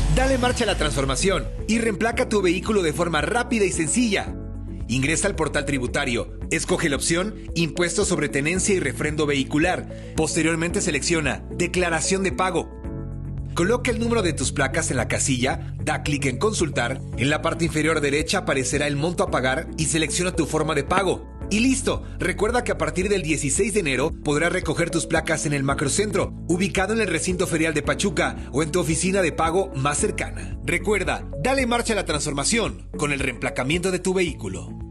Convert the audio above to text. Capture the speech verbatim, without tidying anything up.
Dale marcha a la transformación y reemplaca tu vehículo de forma rápida y sencilla. Ingresa al portal tributario, escoge la opción Impuestos sobre tenencia y refrendo vehicular. Posteriormente selecciona Declaración de pago. Coloca el número de tus placas en la casilla, da clic en Consultar, en la parte inferior derecha aparecerá el monto a pagar y selecciona tu forma de pago. Y listo, recuerda que a partir del dieciséis de enero podrás recoger tus placas en el Macrocentro, ubicado en el recinto ferial de Pachuca o en tu oficina de pago más cercana. Recuerda, dale marcha a la transformación con el reemplacamiento de tu vehículo.